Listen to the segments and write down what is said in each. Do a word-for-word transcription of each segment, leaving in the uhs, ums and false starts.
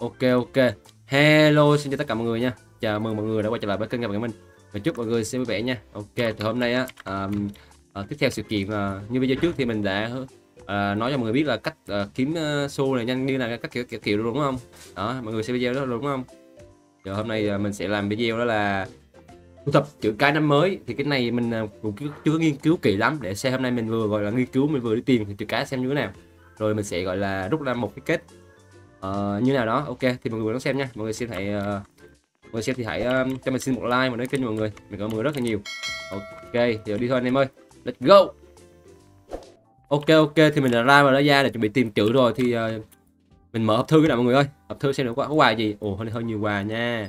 Ok ok. Hello, xin chào tất cả mọi người nha. Chào mừng mọi người đã quay trở lại với kênh của mình. Và chúc mọi người sẽ vui vẻ nha. Ok, thì hôm nay á, um, uh, tiếp theo sự kiện uh, như video trước thì mình đã uh, nói cho mọi người biết là cách uh, kiếm uh, xu này nhanh như là các kiểu kiểu kiểu đúng không? Đó, mọi người xem video đó đúng không? Giờ hôm nay uh, mình sẽ làm video đó là thu thập chữ cái năm mới. Thì cái này mình uh, cũng chưa, chưa nghiên cứu kỹ lắm để xem hôm nay mình vừa gọi là nghiên cứu mình vừa đi tìm chữ cái xem như thế nào. Rồi mình sẽ gọi là rút ra một cái kết uh, như nào đó. Ok thì mọi người đón xem nha, mọi người xem hãy uh, mọi người xem thì hãy um, cho mình xin một like và nói kênh mọi người, mình cảm ơn mọi người rất là nhiều. Ok giờ đi thôi anh em ơi, let's go. Ok ok thì mình đã ra và đã ra để chuẩn bị tìm chữ rồi thì uh, mình mở hộp thư cái nào mọi người ơi, hộp thư xem được có, có quà gì. Ồ hơi hơi nhiều quà nha.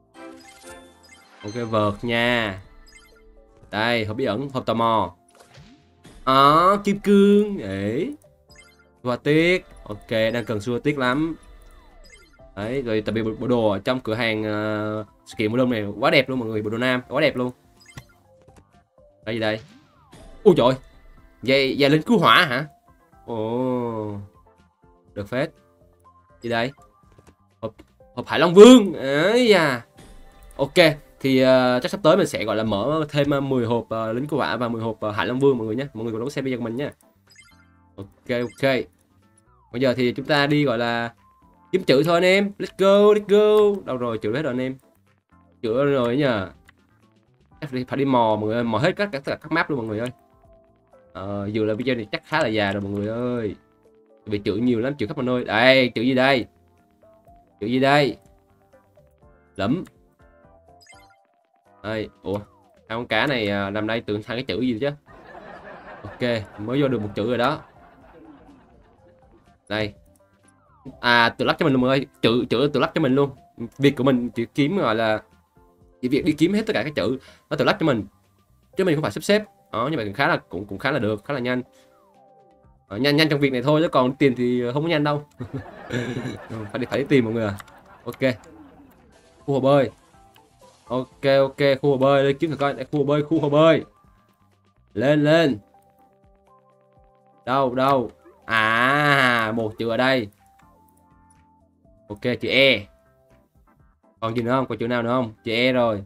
Ok vợt nha, đây hộp bí ẩn, hộp tò mò, đó kim cương đấy, hoa tiết. Ok đang cần xua tiết lắm đấy. Rồi tại vì bộ, bộ đồ ở trong cửa hàng uh, sự kiện mùa đông này quá đẹp luôn mọi người, bộ đồ nam quá đẹp luôn. Đây gì đây? Ui trời, dây dây lính cứu hỏa hả? Ồ được phết. Gì đây? Hộp, hộp Hải Long Vương ấy da. Ok thì uh, chắc sắp tới mình sẽ gọi là mở thêm uh, mười hộp uh, lính cứu hỏa và mười hộp uh, Hải Long Vương mọi người nhé, mọi người cùng đón xem video của mình nhé. Ok ok, bây giờ thì chúng ta đi gọi là kiếm chữ thôi anh em, let's go let's go. Đâu rồi chữ hết rồi anh em, chữ rồi nhờ. Phải đi mò mọi người ơi, mò hết các các, các map luôn mọi người ơi. Ờ, dù là video này chắc khá là dài rồi mọi người ơi, vì chữ nhiều lắm, chữ khắp mọi nơi. Đây chữ gì đây, chữ gì đây, lẫm đây. Ủa hai con cá này làm đây tưởng thằng cái chữ gì chứ. Ok mới vô được một chữ rồi đó. Đây à, tự lắc cho mình luôn mọi người ơi, chữ chữ tự lắc cho mình luôn. Việc của mình chỉ kiếm gọi là chỉ việc đi kiếm hết tất cả các chữ nó tự lắc cho mình chứ mình không phải sắp xếp đó. Như vậy cũng khá là cũng cũng khá là được, khá là nhanh. Ờ, nhanh nhanh trong việc này thôi chứ còn tiền thì không có nhanh đâu. phải đi phải đi tìm mọi người à. Ok khu hồ bơi. Ok ok khu hồ bơi đi kiếm thử coi. Đây, khu hồ bơi, khu hồ bơi, lên lên. Đâu đâu, à một chữ ở đây. Ok chữ E, còn gì nữa không, còn chữ nào nữa không? Chữ E rồi.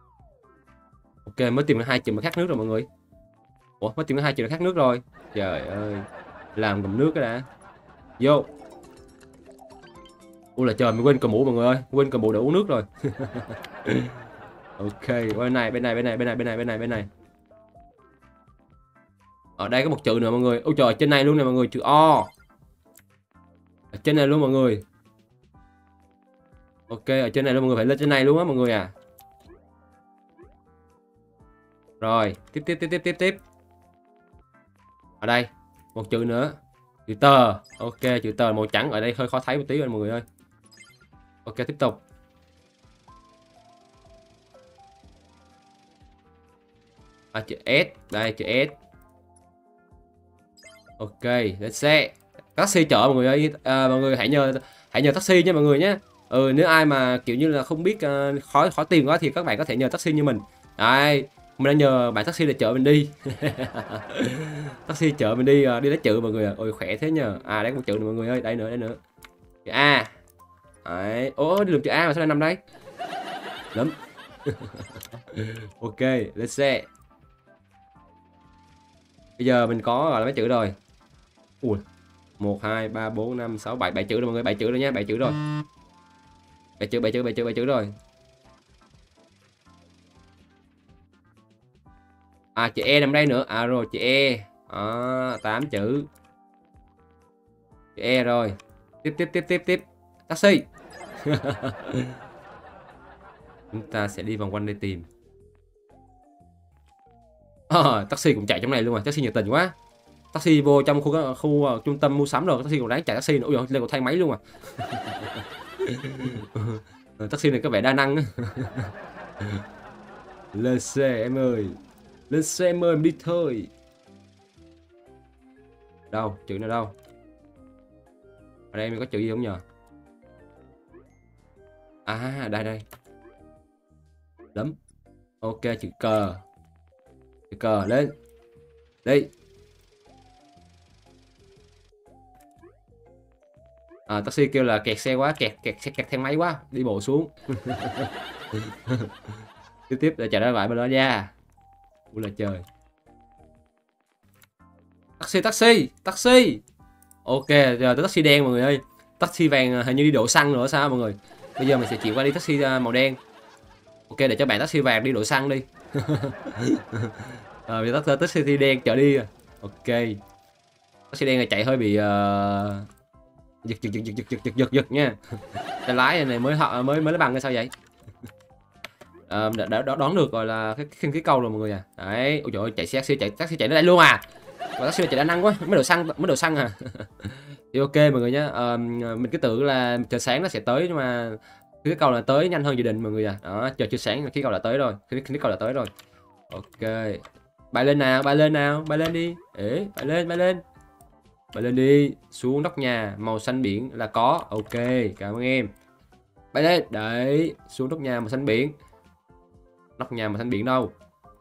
Ok mới tìm được hai chữ mà khác nước rồi mọi người. Ủa mới tìm được hai chữ khác nước rồi, trời ơi làm cầm nước cái đã. Vô. Ui là trời, mình quên cầm mũ mọi người ơi, quên cầm mũ để uống nước rồi. Ok bên này bên này bên này bên này bên này bên này bên này. Ở đây có một chữ nữa mọi người. Ôi trời trên này luôn nè mọi người, chữ O ở trên này luôn mọi người. Ok ở trên này luôn mọi người, phải lên trên này luôn á mọi người à. Rồi tiếp tiếp tiếp tiếp tiếp tiếp. Ở đây một chữ nữa, chữ tờ. Ok chữ tờ màu trắng ở đây hơi khó thấy một tí rồi mọi người ơi. Ok tiếp tục. À, chữ S đây, chữ S. Ok let's see. Taxi chở mọi người ơi, à, mọi người hãy nhờ hãy nhờ taxi nha mọi người nhé. Ừ nếu ai mà kiểu như là không biết uh, khó khó tìm quá thì các bạn có thể nhờ taxi như mình. Đây mình đã nhờ bạn taxi để chở mình đi. Taxi chở mình đi uh, đi lấy chữ mọi người. Ôi khỏe thế nhờ. À đấy một chữ nữa mọi người ơi, đây nữa đây nữa, chữ A. Đấy ố đi được chữ A mà sao lại nằm đây lắm. Ok let's see. Bây giờ mình có gọi là mấy chữ rồi. Ui một hai ba bốn năm sáu bảy, bảy chữ rồi mọi người, bảy chữ rồi nha, bảy chữ rồi. Bảy chữ bảy chữ bảy chữ bảy chữ rồi. À chữ E nằm đây nữa. À rồi chữ E. À, tám chữ. Chữ E rồi. Tiếp tiếp tiếp tiếp tiếp. Taxi. Chúng ta sẽ đi vòng quanh để tìm. À, taxi cũng chạy trong này luôn à, taxi nhiệt tình quá. Taxi vô trong khu khu uh, trung tâm mua sắm rồi, taxi còn đáng chạy taxi nữa. Ôi giời, lên còn thay máy luôn à. Taxi này có vẻ đa năng. Lên xe em ơi, lên xe em ơi, em đi thôi. Đâu chữ nào đâu, ở đây mình có chữ gì không nhờ? À đây đây lắm. Ok chữ cờ, chữ cờ lên đi. À, taxi kêu là kẹt xe quá, kẹt kẹt kẹt, kẹt thang máy quá, đi bộ xuống. Tiếp tiếp là chạy ra lại bên đó nha. Ui là trời. Taxi taxi taxi. Ok, giờ tới taxi đen mọi người ơi. Taxi vàng hình như đi đổ xăng nữa sao mọi người. Bây giờ mình sẽ chuyển qua đi taxi màu đen. Ok, để cho bạn taxi vàng đi đổ xăng đi. Rồi à, taxi đen chở đi. Ok. Taxi đen này chạy hơi bị uh... giật giật giật giật giật giật giật giật nha. Cái lái này mới họ mới mới lấy bằng hay sao vậy? À, đã, đã đón được gọi là cái khinh khí cầu rồi mọi người à. Đấy, ôi trời ơi, chạy xe taxi chạy taxi chạy đến đây luôn à. Và taxi chạy đã năng quá, mới đổ xăng mới đổ xăng à. Thì ok mọi người nhé, à, mình cứ tưởng là trời sáng nó sẽ tới nhưng mà cái cầu là tới nhanh hơn dự định mọi người à. Đó, chờ chưa sáng khí cầu đã tới rồi, khí khí cầu đã tới rồi. Ok, bay lên nào, bay lên nào, bay lên đi. Ế, bay lên, bay lên. Bay lên đi, xuống nóc nhà màu xanh biển là có. Ok, cảm ơn em. Bay lên, đấy, xuống nóc nhà màu xanh biển. Nóc nhà màu xanh biển đâu?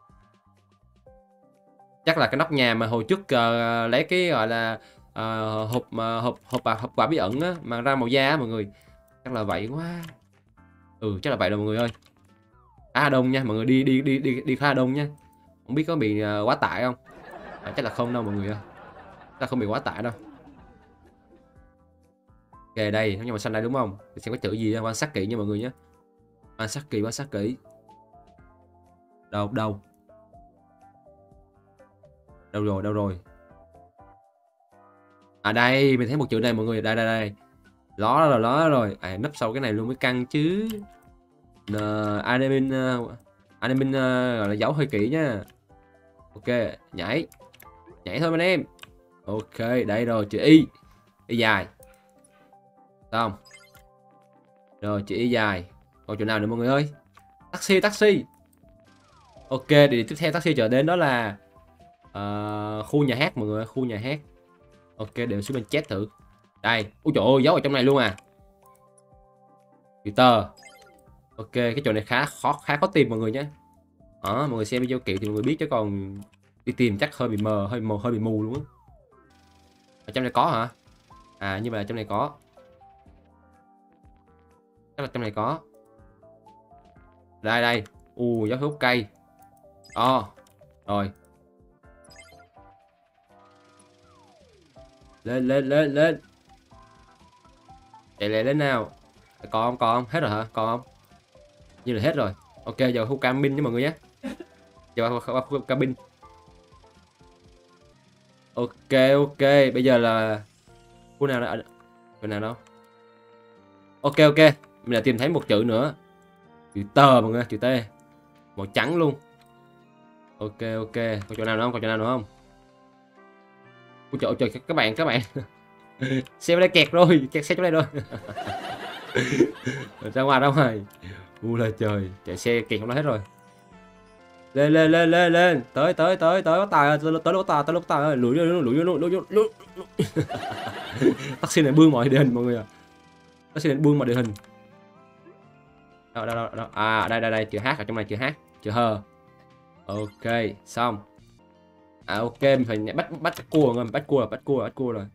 Chắc là cái nóc nhà mà hồi trước uh, lấy cái gọi là uh, hộp uh, hộp hộp hộp quả bí ẩn á, mà ra màu da á, mọi người. Chắc là vậy quá. Ừ, chắc là vậy rồi mọi người ơi. Khá đông nha, mọi người đi đi đi đi đi khá đông nha. Không biết có bị uh, quá tải không? À, chắc là không đâu mọi người ơi. Chắc là không bị quá tải đâu. Ok đây, nó màu xanh đây đúng không? Thì xem có chữ gì, quan sát kỹ nha mọi người nhé. Quan sát kỹ, quan sát kỹ. Đâu đâu? Đâu rồi, đâu rồi? À đây, mình thấy một chữ này mọi người, đây đây đây. Ló rồi, ló rồi. À, nấp sau cái này luôn mới căng chứ. N admin uh, admin uh, gọi là giấu hơi kỹ nha. Ok, nhảy. Nhảy thôi anh em. Ok, đây rồi, chữ Y. Y dài. Xong. Rồi, chữ Y dài. Còn chỗ nào nữa mọi người ơi? Taxi, taxi. Ok, địa tiếp theo taxi chở đến đó là uh, khu nhà hát mọi người, khu nhà hát. Ok, để xuống bên chat thử. Đây, ui trời ơi, giấu ở trong này luôn à. Twitter. Ok, cái chỗ này khá khó khá khó tìm mọi người nhé. Đó, mọi người xem video kiểu thì mọi người biết, chứ còn đi tìm chắc hơi bị mờ, hơi mờ, hơi bị mù luôn á. Ở trong này có hả? À, như vậy là trong này có. Chắc là trong này có. Đây đây. U giáo hút cây. Ờ. Oh. Rồi. Lên lên lên lên. Chạy lại lên nào. Còn không, còn không? Hết rồi hả? Còn không? Như là hết rồi. Ok, giờ hút cabin với mọi người nhé. Giờ qua khu cabin. Ok ok, bây giờ là khu nào đó? Khu nào đâu? Ok ok, mình đã tìm thấy một chữ nữa. Chữ tờ mọi người, chữ T. Màu trắng luôn. Ok ok, còn chỗ nào nữa không? Còn chỗ nào nữa không? Ôi trời trời, các bạn các bạn. Xe bên đây kẹt rồi, kẹt xe chỗ này rồi. Ra ngoài đâu rồi? U là trời, chạy xe kẹt trong đó hết rồi. Lên lên lên lên lên, tới tới tới tới bắt tài, tới tới lúc tài, tới lúc tài ơi, lùi vô lùi vô lùi vô lùi. Taxi này bươn mọi địa hình mọi người ạ. Taxi này bươn mọi địa hình. Đâu đâu đâu, đâu. À đây đây đây, chữ H ở trong này, chữ H, chữ H. Ok, xong. À ok, mình phải bắt bắt cua rồi, bắt cua, bắt cua, bắt cua rồi.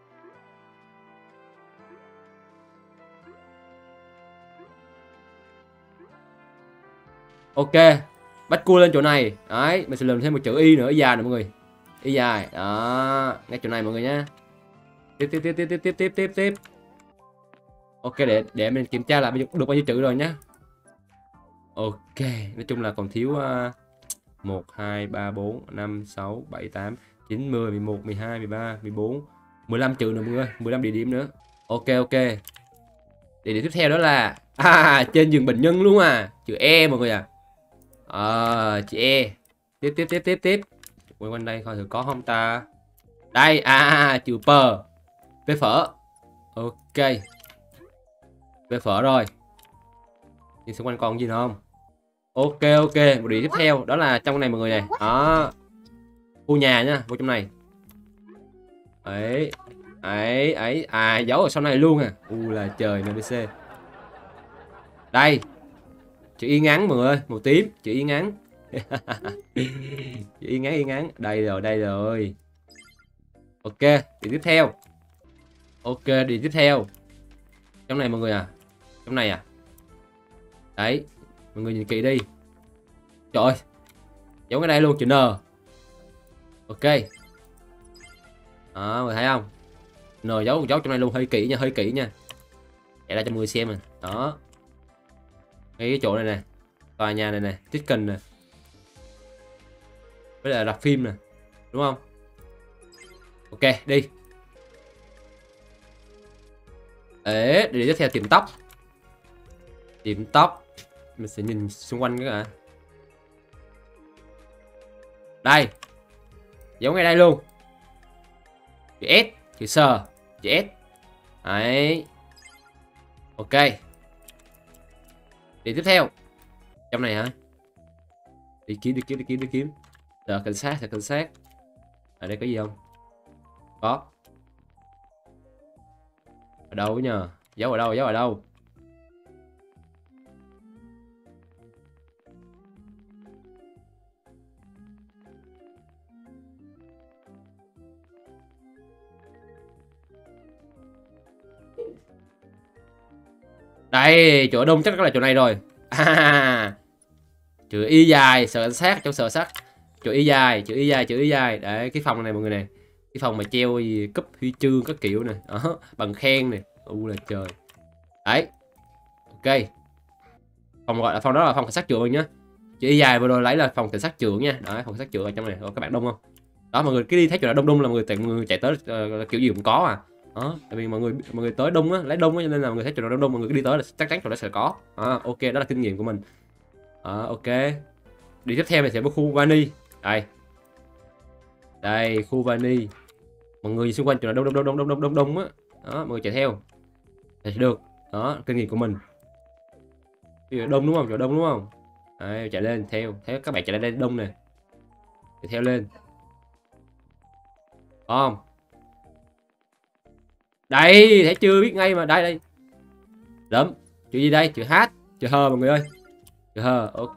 Ok, bắt cua lên chỗ này. Đấy, mình sẽ làm thêm một chữ Y nữa, Y dài nữa mọi người. Y dài. Đó, ngay chỗ này mọi người nhá. Tiếp tiếp tiếp tiếp tiếp tiếp tiếp tiếp tiếp. Ok, để để mình kiểm tra lại được bao nhiêu chữ rồi nhá. Ok, nói chung là còn thiếu uh, một, hai, ba, bốn, năm, sáu, bảy, tám, chín, mười, mười một, mười hai, mười ba, mười bốn, mười lăm chữ nữa mọi người, mười lăm địa điểm nữa. Ok ok. Địa điểm tiếp theo đó là à, trên giường bệnh nhân luôn à, chữ E mọi người à. À, chữ E. Tiếp tiếp tiếp tiếp tiếp. Quay quanh đây coi thử có không ta. Đây, à, chữ P. P phở. Ok. P phở rồi. Nhìn xung quanh còn gì nữa không? Ok ok, một điểm tiếp theo đó là trong này mọi người này. Đó. Khu nhà nha, vô trong này. Ấy. Ấy ấy, à giấu ở sau này luôn à. U là trời, en pê xê. Đây. Chữ Y ngắn mọi người ơi, màu tím, chữ Y ngắn. Chữ Y ngắn, Y ngắn. Đây rồi, đây rồi. Ok, điểm tiếp theo. Ok, điểm tiếp theo. Trong này mọi người à. Trong này à. Đấy. Mọi người nhìn kỹ đi. Trời ơi. Giống cái đây luôn, chữ N. Ok. Đó, mọi người thấy không? N giấu giấu trong này luôn, hơi kỹ nha, hơi kỹ nha. Để ra cho mọi người xem nè. Đó. Ngay cái chỗ này nè. Tòa nhà này nè, chicken nè. Với lại rạp phim nè. Đúng không? Ok, đi. Ế, để tiếp theo tiệm tóc. Tiệm tóc. Mình sẽ nhìn xung quanh cái ạ. Đây. Giống ngay đây luôn. Chữ S, chữ S, chữ S. Đấy. Ok. Đi tiếp theo. Trong này hả? Đi kiếm, đi kiếm, đi kiếm, đi kiếm. Sợ cảnh sát, sợ cảnh sát. Ở đây có gì không? Có. Ở đâu nhờ? Giấu ở đâu? Giấu ở đâu? Đây, chỗ đông chắc là chỗ này rồi. À, chữ Y dài, sợ cảnh sát, trong sợ sát. Chữ Y dài, chữ Y dài, chữ Y dài. Đấy, cái phòng này mọi người này. Cái phòng mà treo gì cúp huy chương các kiểu này. Đó, bằng khen này. U là trời. Đấy. Ok. Phòng gọi là phòng đó là phòng cảnh sát trưởng nhá. Chữ Y dài vừa rồi lấy là phòng cảnh sát trưởng nha. Đấy, phòng cảnh sát trưởng ở trong này. Có các bạn đông không? Đó, mọi người cứ đi thấy chỗ nào đông đông là mọi người tại người chạy tới uh, kiểu gì cũng có à. Đó, tại vì mọi người mọi người tới đông á, lấy đông á, cho nên là mọi người thấy chỗ nào đông đông mọi người cứ đi tới là chắc chắn chỗ đó sẽ có. À, ok, đó là kinh nghiệm của mình. À, ok. Đi tiếp theo mình sẽ có khu vani. Đây. Đây, khu vani. Mọi người xung quanh chỗ nào đông đông đông đông đông đông đông á. Đó, mọi người chạy theo. Thì được. Đó, kinh nghiệm của mình. Chỗ đông đúng không? Chỗ đông đúng không? Đấy, chạy lên theo, thấy các bạn chạy lên đây đông nè. Chạy theo lên. Không. Đây, thấy chưa, biết ngay mà, đây đây. Đúng. Chữ gì đây? Chữ H, chữ H mọi người ơi. Chữ H, ok.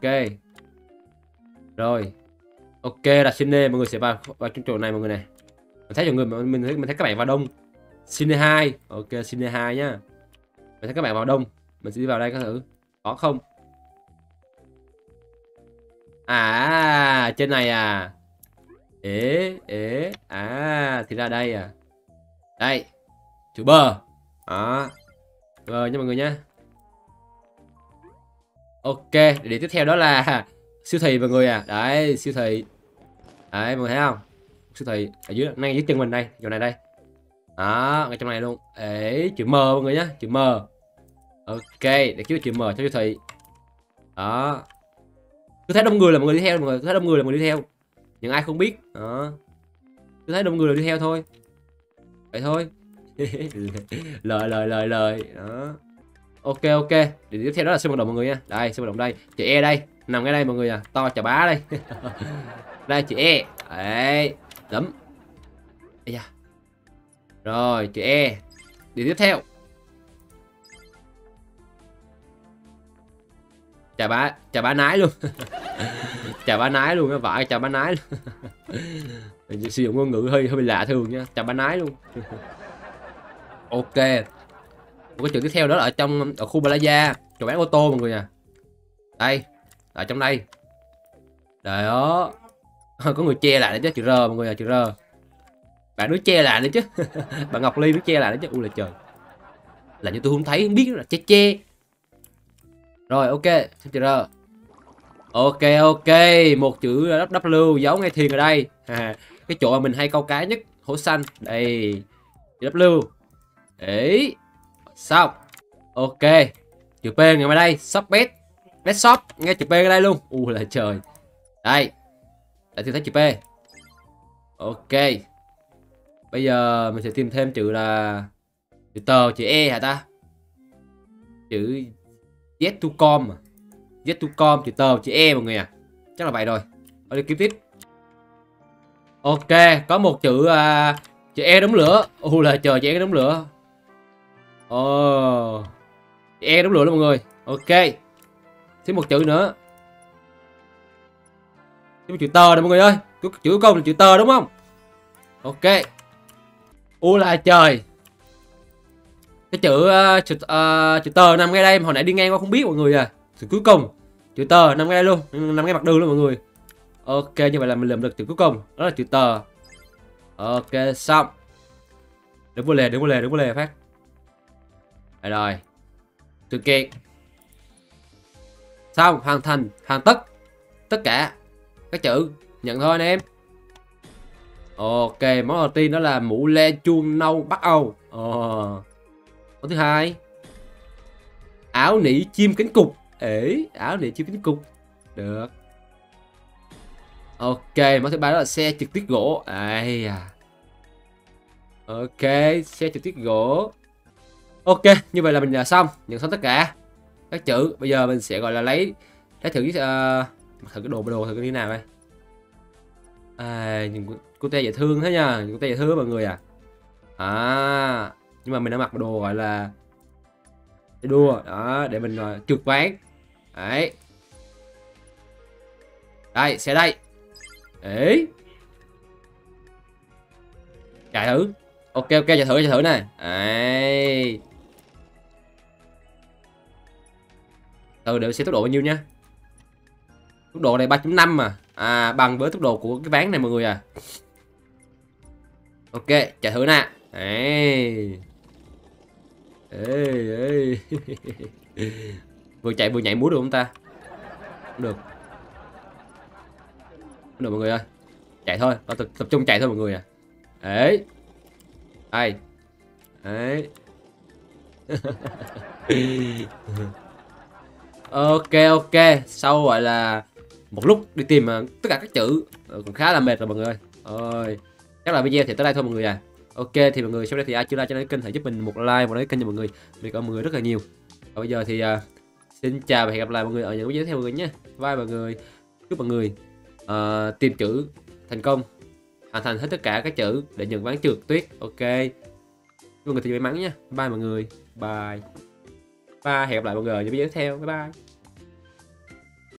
Rồi. Ok, là Cine, mọi người sẽ vào vào trong chỗ này mọi người này. Mình thấy mọi người mình thấy mình thấy các bạn vào đông. Cine hai, ok, Cine hai nhá. Mình thấy các bạn vào đông, mình sẽ đi vào đây có thử. Có không? À, trên này à. Ế, ế, à, thì ra đây à. Đây. Chữ bờ. Đó. Bờ nha mọi người nha. Ok, để tiếp theo đó là siêu thị mọi người à. Đấy, siêu thị. Đấy, mọi người thấy không? Siêu thị ở dưới, ngay dưới chân mình đây, chỗ này đây. Đó, ngay trong này luôn. Ế, chữ M mọi người nhá, chữ M. Ok, để chữ chữ M cho siêu thị. Đó. Cứ thấy đông người là mọi người đi theo, mọi người cứ thấy đông người là mọi người đi theo. Những ai không biết. Đó. Cứ thấy đông người là đi theo thôi. Vậy thôi. lời lời lời lời đó. Ok ok, để tiếp theo đó là sân vận động mọi người nha. Đây, sân vận động đây, chữ E đây, nằm ngay đây mọi người à, to chà bá đây. Đây chữ E. Đấy, đấm. Da. Rồi, chữ E. Đi tiếp theo. Chà bá, chà bá nái luôn. Chà bá nái luôn, vãi chà bá nái luôn. Mình sử dụng ngôn ngữ hơi hơi lạ thường nha, chà bá nái luôn. Ok. Một cái chữ tiếp theo đó là ở trong ở khu Plaza, chỗ bán ô tô mọi người à. Đây, ở trong đây. Đó. Có người che lại đấy chứ, chữ R mọi người à, chữ R. Bạn đứa che lại đấy chứ. Bạn Ngọc Ly đứa che lại đấy chứ. Ui là trời. Là như tôi không thấy, không biết là che che. Rồi ok, xem chữ R. Ok ok, một chữ W giấu ngay thiền ở đây. À, cái chỗ mà mình hay câu cá nhất, hổ xanh. Đây. Chữ W. Đấy. Xong. Ok. Chữ P ngay ở đây, shop bet. Bet shop, nghe chữ P ở đây luôn. U là trời. Đây. Lại tìm thấy chữ P. Ok. Bây giờ mình sẽ tìm thêm chữ là chữ tờ, chữ E hả ta? Chữ Z to com à? Z to com, chữ tờ, chữ E mọi người à. Chắc là vậy rồi. Ở đây kiếm tiếp. Ok, có một chữ uh, chữ E đống lửa. U là trời, chữ E đống lửa. Ồ. Oh. Chữ E đống lửa đó mọi người. Ok. Thêm một chữ nữa. Thêm một chữ tờ này mọi người ơi. Chữ cuối cùng là chữ tờ đúng không? Ok. U là trời. Cái chữ uh, chữ, uh, chữ tờ nằm ngay đây mà hồi nãy đi ngang qua không biết mọi người à. Chữ cuối cùng chữ tờ nằm ngay đây luôn, nằm ngay mặt đường luôn mọi người. Ok, như vậy là mình làm được chữ cuối cùng, đó là chữ tờ. Ok, xong. Đứng vô lề, đứng vô lề, đứng vô lề phát. Rồi rồi. Sự kiện xong, hoàn thành, hoàn tất tất cả các chữ, nhận thôi anh em. Ok, món đầu tiên đó là mũ len chuông nâu Bắc Âu. Ờ. Món thứ hai, áo nỉ chim cánh cụt. Ế, áo nỉ chim cánh cụt. Được. Ok, món thứ ba đó là xe trượt tuyết gỗ. Ai à. Ok, xe trượt tuyết gỗ. Ok, như vậy là mình đã xong, nhận xong tất cả các chữ. Bây giờ mình sẽ gọi là lấy lấy thử uh, thử cái đồ đồ thử cái như nào đây. À, nhìn cô te dễ thương thế nha, nhìn cô te dễ thương mọi người à. À, nhưng mà mình đã mặc đồ gọi là để đua đó, để mình uh, trượt ván. Đấy. Đây, xe đây. Đấy. Chạy thử. Ok ok, chạy thử chạy thử nè. Đấy. Từ để xem tốc độ bao nhiêu nha. Tốc độ này ba chấm năm mà. À, bằng với tốc độ của cái ván này mọi người à. Ok, chạy thử nè. Đấy. Ê, ê. Vừa chạy vừa nhảy múa được không ta? Không được. Không được mọi người ơi. Chạy thôi, tập, tập trung chạy thôi mọi người à. Đấy. Đây. Đấy. Ok ok, sau gọi là một lúc đi tìm uh, tất cả các chữ còn khá là mệt rồi mọi người ơi. Ôi, chắc là video thì tới đây thôi mọi người à. Ok thì mọi người sau đây thì ai chưa like cho kênh hãy giúp mình một like và đăng kênh cho mọi người, vì có mọi người rất là nhiều. Và bây giờ thì uh, xin chào và hẹn gặp lại mọi người ở những video tiếp theo mọi người nhé. Bye mọi người, chúc mọi người uh, tìm chữ thành công, hoàn thành hết tất cả các chữ để nhận ván trượt tuyết. Ok, chúc mọi người thì may mắn nhé. Bye mọi người, bye bye, hẹn gặp lại mọi người ở những video tiếp theo. Bye bye.